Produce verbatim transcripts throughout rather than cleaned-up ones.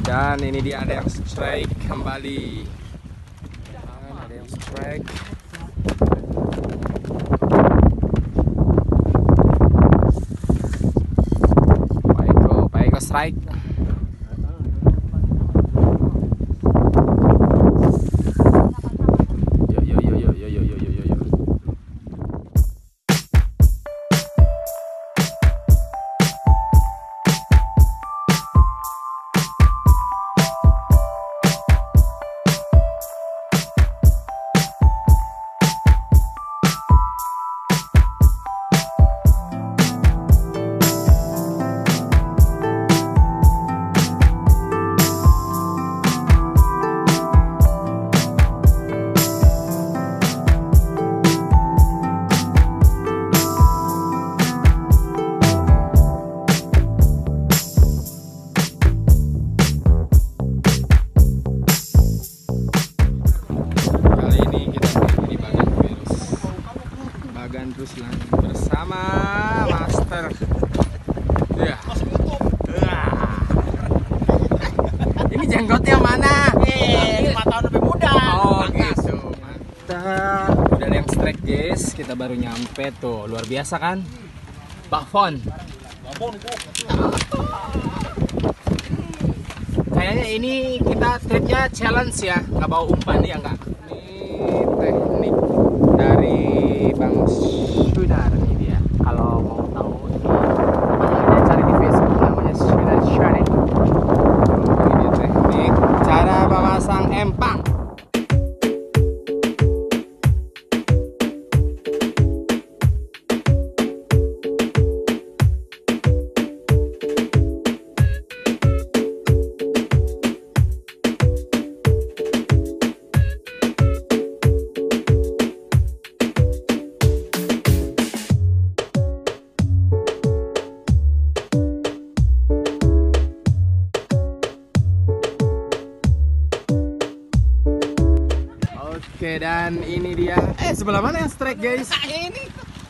Dan ini dia ada yang strike kembali. Dan ada yang strike. Pak Eko, Pak Eko strike. Yo yo yo yo yo yo yo yo yo. Terus bersama Master. Ya. Ini jenggotnya mana? Eh, lima tahun lebih muda. Oh, gitu. Mantap. Udah ada yang strike, guys. Kita baru nyampe tuh. Luar biasa kan? Bafon. Kayaknya ini kita tripnya challenge ya. Nggak bawa umpan ya nggak? Ini teknik dari Bang Sudar nih dia. Kalau mau tahu ini namanya cari di Facebook, namanya Sudar Sharing. Ini dia teknik cara memasang empang. Oke, dan ini dia. Eh, sebelah mana yang strike, guys? Ini.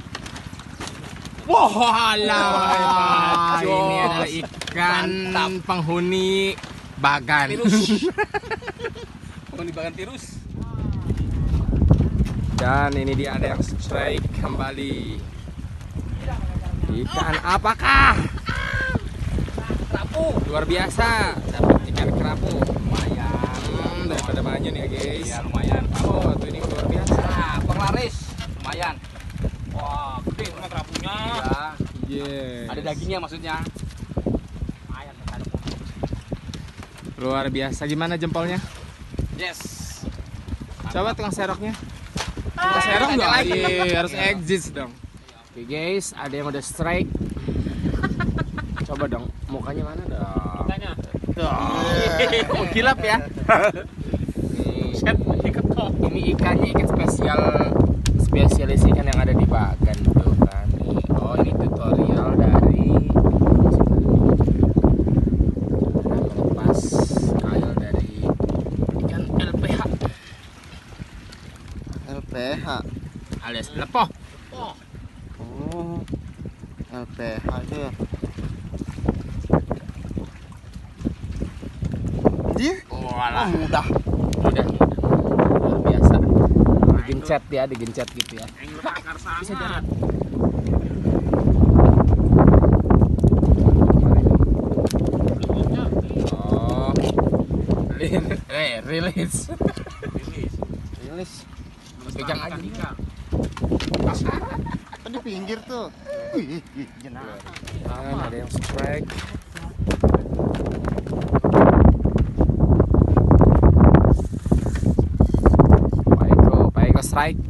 Wah, wow, ini adalah ikan Mantap. penghuni bagan. Tirus. Penghuni bagan tirus. Dan ini dia ada yang strike kembali. Ikan apakah? Kerapu. Luar biasa. Dapat ikan kerapu. Lumayan. Hmm, daripada banyak nih ya, guys. Ya, lumayan. Oh, tuh ini luar biasa. Nah, penglaris. Lumayan. Wah, gede sama kerapunya. Ya, yes. Ada dagingnya maksudnya. Lumayan. Luar biasa. Gimana jempolnya? Yes. Coba tukang seroknya. Tukang serok nggak? Iya, harus exist dong. Oke, guys, ada yang udah strike. Coba dong, mukanya mana dong? Mukanya. Oh, kilap ya. Nih, ini ikannya ikan spesial, spesialis ikan yang ada di bagan tuh kan. Nih, oh ini tutorial dari melepas kail dari ikan L P H. L P H Alias lepoh. Oh. oh L P H itu ya dia Walah, oh, mudah udah luar biasa. Digencet ya, digencet gitu ya. Bisa jalan. Oh, eh, rilis. rilis Pegang aja. kan di pinggir tuh. Wih, wih, jenaka. Dan ada yang strike. Pak Eko, Pak Eko strike.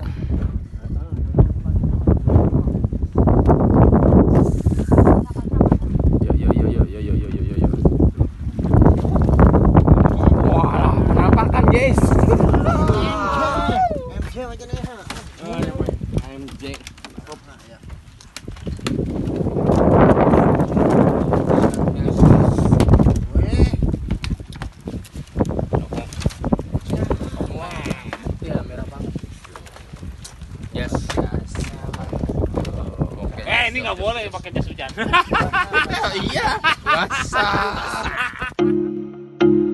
Yo yo yo yo yo yo yo yo yo. Wah, penampakan guys. M C macam ni ha. M J. Ya. Weh, Ya, merah banget. Yes. Yes. Oke. Eh, ini nggak boleh pakai jas hujan. Iya. Basah.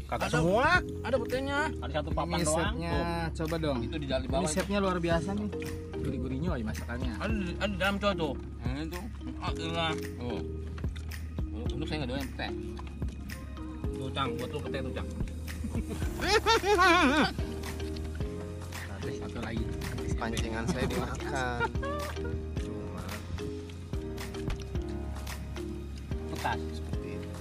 Kagak Ada. semua. Ada petenya. Ada satu papan Ini doang. setnya, coba dong. Tuh, itu di dalam di Ini bawah. itu. setnya luar biasa nih. Gurih-gurihnya aja masakannya. Ada di- ada di dalam coy tuh. Nah, itu. Akhirnya. Tuh. Untuk saya nggak doyan pete. Tuh cang, buat lu pete tuh cang. Terus satu lagi. Pancingan saya dimakan. Cuma Bekas. seperti itu.